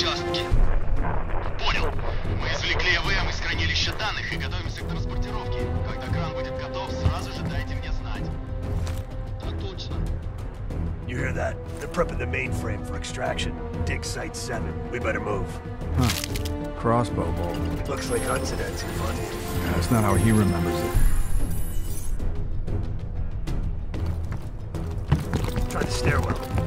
участке. Понял. Мы извлекли ЭВМ из хранилища данных и готовимся к транспортировке. Когда кран будет готов, сразу же дайте мне знать. Так точно. You hear that? They're prepping the mainframe for extraction. Dig Site 7. We better move. Huh. Crossbow bolt. Looks like Hudson had too fun. That's not how he remembers it. Try the stairwell.